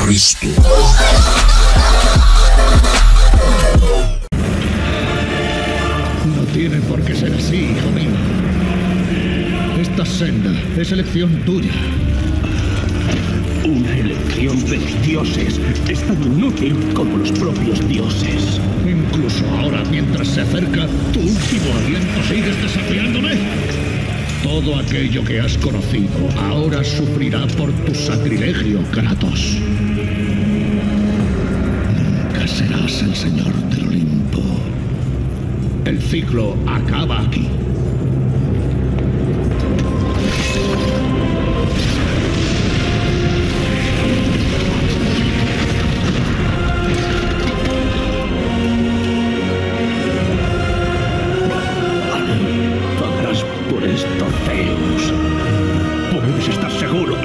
Cristo. No tiene por qué ser así, hijo mío. Esta senda es elección tuya. Una elección de los dioses es tan inútil como los propios dioses. Incluso ahora, mientras se acerca, tu último aliento sigues desafiándome. Todo aquello que has conocido ahora sufrirá por tu sacrilegio, Kratos. Nunca serás el señor del Olimpo. El ciclo acaba aquí. Pagarás por esto, Zeus. Puedes estar seguro.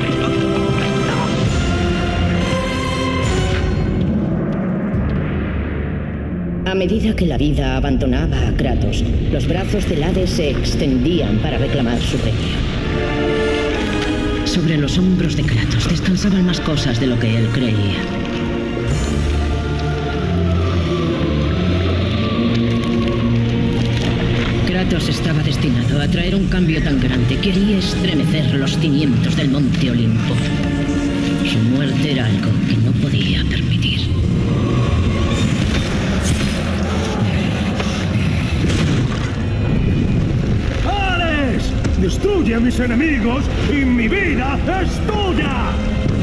A medida que la vida abandonaba a Kratos, los brazos del Hades se extendían para reclamar su premio. Sobre los hombros de Kratos descansaban más cosas de lo que él creía. Kratos estaba destinado a traer un cambio tan grande que haría estremecer los cimientos del monte Olimpo. Su muerte era algo que no podía permitir. ¡Destruye a mis enemigos y mi vida es tuya!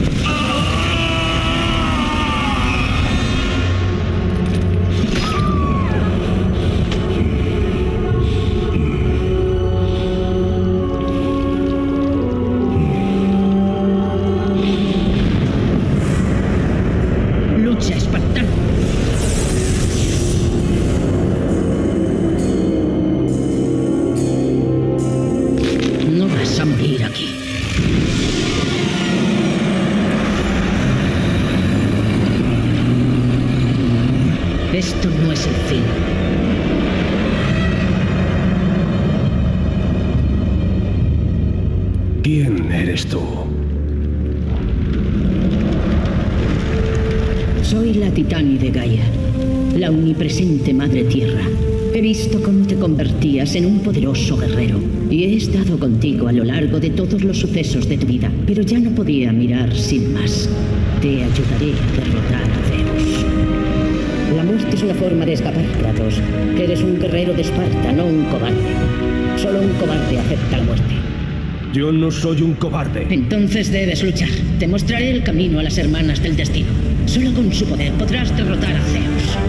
¡Lucha, espartano! No vas a morir aquí. Esto no es el fin. ¿Quién eres tú? Soy la Titánide Gaia, la omnipresente Madre Tierra. He visto cómo te convertías en un poderoso guerrero y he estado contigo a lo largo de todos los sucesos de tu vida, pero ya no podía mirar sin más. Te ayudaré a derrotar a Zeus. La muerte es una forma de escapar, Kratos. Eres un guerrero de Esparta, no un cobarde. Solo un cobarde acepta la muerte. Yo no soy un cobarde. Entonces debes luchar. Te mostraré el camino a las hermanas del destino. Solo con su poder podrás derrotar a Zeus.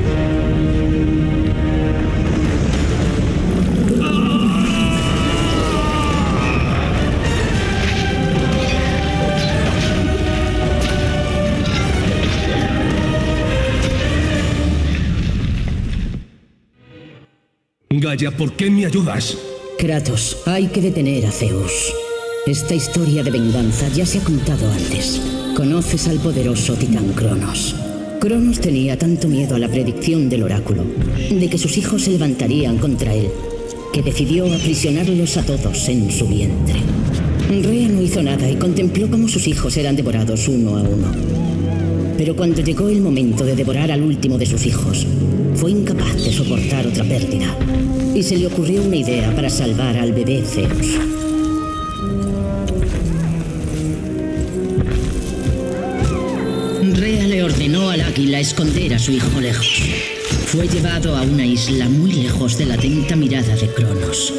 Gaia, ¿por qué me ayudas? Kratos, hay que detener a Zeus. Esta historia de venganza ya se ha contado antes. Conoces al poderoso titán Cronos. Cronos tenía tanto miedo a la predicción del oráculo, de que sus hijos se levantarían contra él, que decidió aprisionarlos a todos en su vientre. Rea no hizo nada y contempló cómo sus hijos eran devorados uno a uno. Pero cuando llegó el momento de devorar al último de sus hijos, fue incapaz de soportar otra pérdida, y se le ocurrió una idea para salvar al bebé Zeus. Rea le ordenó al águila esconder a su hijo lejos. Fue llevado a una isla muy lejos de la atenta mirada de Cronos.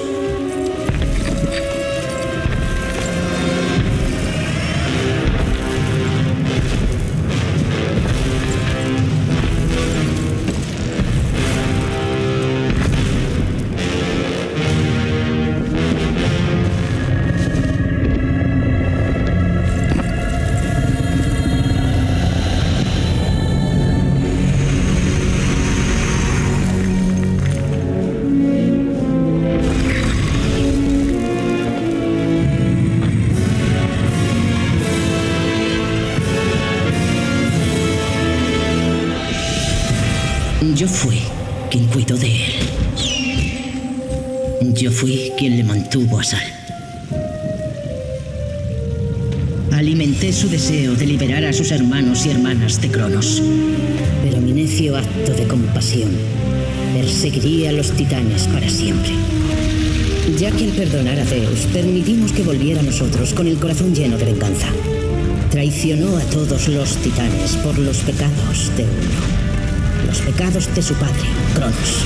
Yo fui quien cuidó de él. Yo fui quien le mantuvo a salvo. Alimenté su deseo de liberar a sus hermanos y hermanas de Cronos. Pero mi necio acto de compasión perseguiría a los titanes para siempre. Ya que al perdonar a Zeus, permitimos que volviera a nosotros con el corazón lleno de venganza. Traicionó a todos los titanes por los pecados de uno. Los pecados de su padre, Cronos.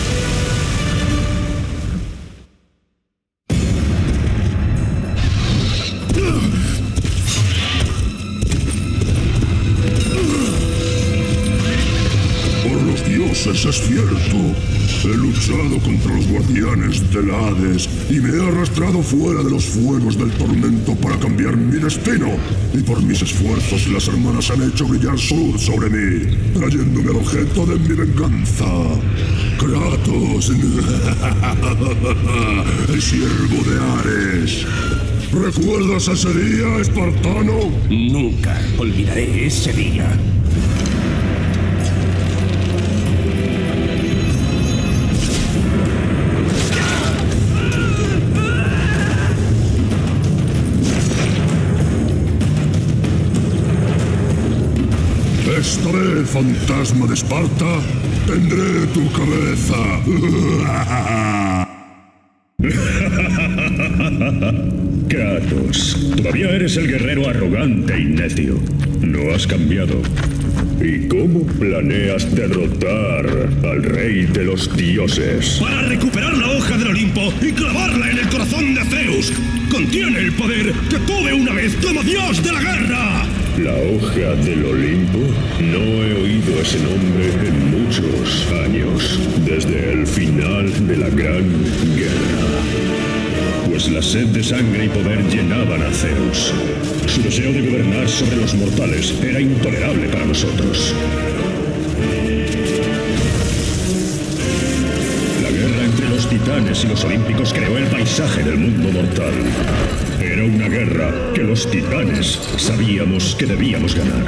Es cierto. He luchado contra los guardianes del Hades y me he arrastrado fuera de los fuegos del tormento para cambiar mi destino. Y por mis esfuerzos las hermanas han hecho brillar su luz sobre mí, trayéndome al objeto de mi venganza. Kratos, el siervo de Ares. ¿Recuerdas ese día, espartano? Nunca olvidaré ese día. Esta vez, fantasma de Esparta, tendré tu cabeza. Kratos, todavía eres el guerrero arrogante y necio. No has cambiado. ¿Y cómo planeas derrotar al rey de los dioses? Para recuperar la hoja del Olimpo y clavarla en el corazón de Zeus. Contiene el poder que tuve una vez como dios de la guerra. ¿La hoja del Olimpo? No he oído ese nombre en muchos años, desde el final de la Gran Guerra. Pues la sed de sangre y poder llenaban a Zeus. Su deseo de gobernar sobre los mortales era intolerable para nosotros. La guerra entre los titanes y los olímpicos creó el paisaje del mundo mortal. Era una guerra que los titanes sabíamos que debíamos ganar.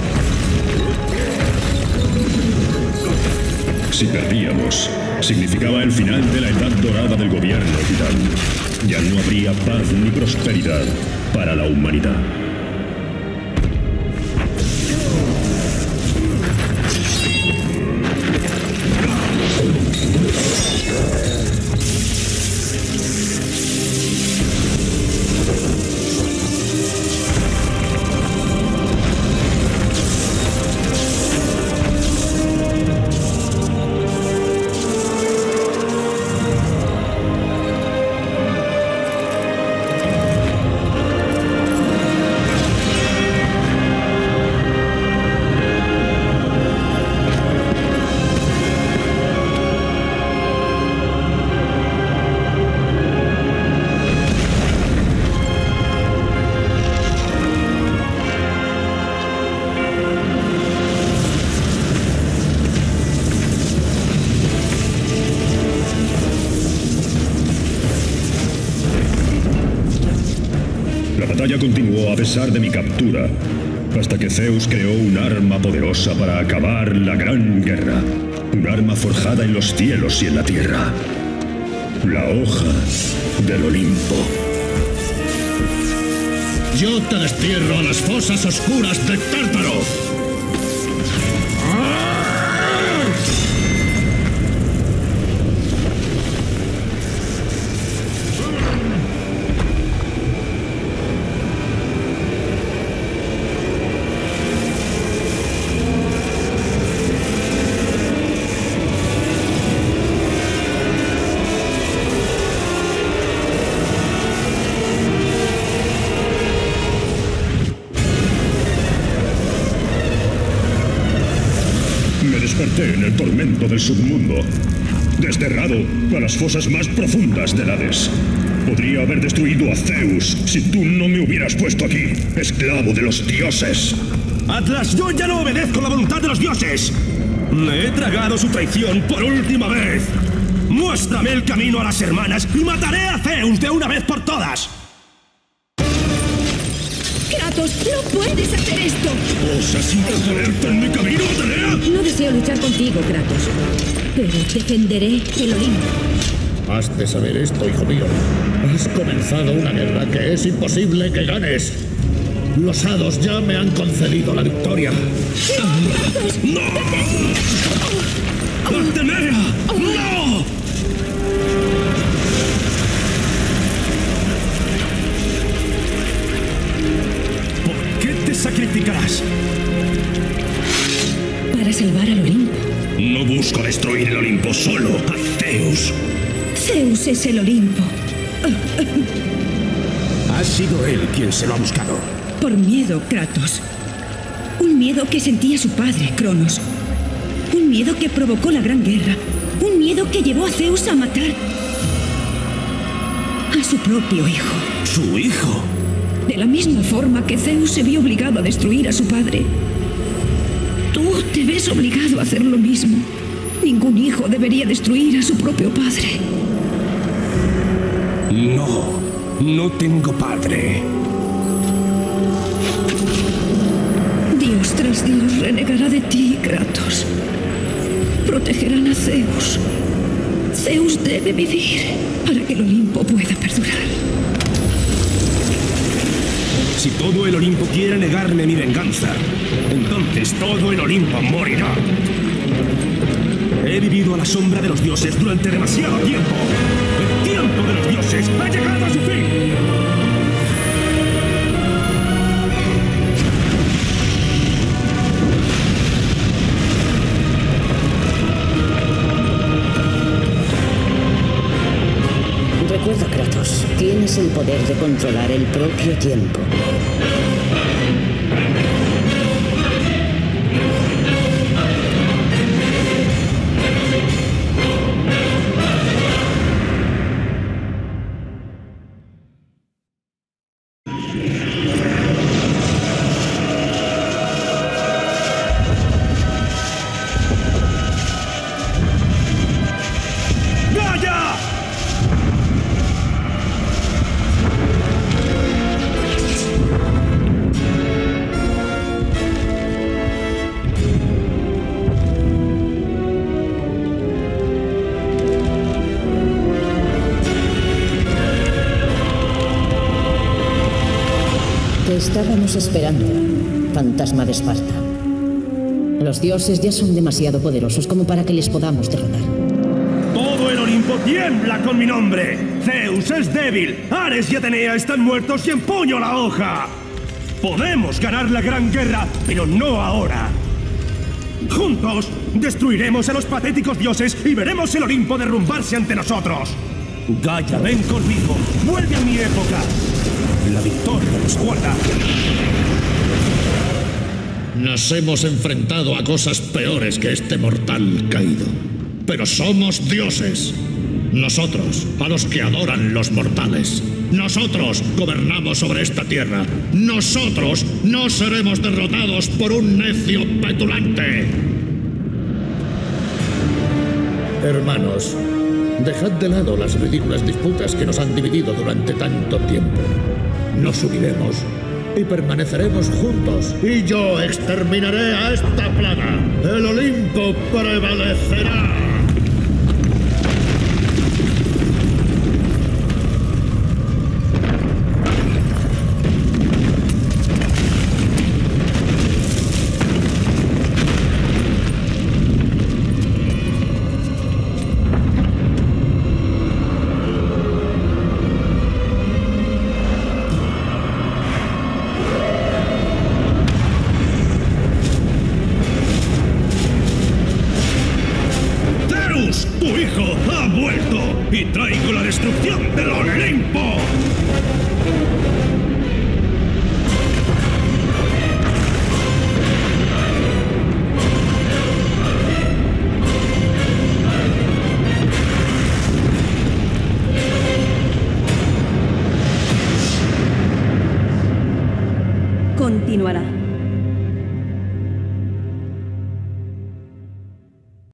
Si perdíamos, significaba el final de la edad dorada del gobierno titán. Ya no habría paz ni prosperidad para la humanidad. La batalla continuó a pesar de mi captura, hasta que Zeus creó un arma poderosa para acabar la Gran Guerra. Un arma forjada en los cielos y en la tierra. La hoja del Olimpo. Yo te destierro a las fosas oscuras de Tártaro. Me desperté en el tormento del submundo, desterrado a las fosas más profundas del Hades. Podría haber destruido a Zeus si tú no me hubieras puesto aquí, esclavo de los dioses. Atlas, yo ya no obedezco la voluntad de los dioses. Me he tragado su traición por última vez. Muéstrame el camino a las hermanas y mataré a Zeus de una vez por todas. ¡Kratos, no puedes hacer esto! ¿Osas interponerte en mi camino, Atenea? No deseo luchar contigo, Kratos, pero defenderé el Olimpo. Has de saber esto, hijo mío. Has comenzado una guerra que es imposible que ganes. Los hados ya me han concedido la victoria. ¡No! ¡Atenea! ¡No! ¿Por qué te sacrificarás? Para salvar al Olimpo. No busco destruir el Olimpo, solo a Zeus. Zeus es el Olimpo. Ha sido él quien se lo ha buscado. Por miedo, Kratos. Un miedo que sentía su padre, Cronos. Un miedo que provocó la Gran Guerra. Un miedo que llevó a Zeus a matar a su propio hijo. ¿Su hijo? De la misma forma que Zeus se vio obligado a destruir a su padre, tú te ves obligado a hacer lo mismo. Ningún hijo debería destruir a su propio padre. No, no tengo padre. Dios tras Dios renegará de ti, Kratos. Protegerán a Zeus. Zeus debe vivir para que el Olimpo pueda perdurar. Si todo el Olimpo quiere negarme mi venganza, entonces todo el Olimpo morirá. He vivido a la sombra de los dioses durante demasiado tiempo. El tiempo de los dioses ha llegado a su fin. Recuerda, Kratos, tienes el poder de controlar el propio tiempo. Te estábamos esperando, fantasma de Esparta. Los dioses ya son demasiado poderosos como para que les podamos derrotar. Todo el Olimpo tiembla con mi nombre. Zeus es débil, Ares y Atenea están muertos y empuño la hoja. Podemos ganar la Gran Guerra, pero no ahora. Juntos destruiremos a los patéticos dioses y veremos el Olimpo derrumbarse ante nosotros. Gaia, ven conmigo. Vuelve a mi época. La victoria nos guarda. Nos hemos enfrentado a cosas peores que este mortal caído. Pero somos dioses. Nosotros, a los que adoran los mortales. Nosotros gobernamos sobre esta tierra. Nosotros no seremos derrotados por un necio petulante. Hermanos, dejad de lado las ridículas disputas que nos han dividido durante tanto tiempo. Nos uniremos y permaneceremos juntos. Y yo exterminaré a esta plaga. El Olimpo prevalecerá. Tu hijo ha vuelto y traigo la destrucción del Olimpo. Continuará.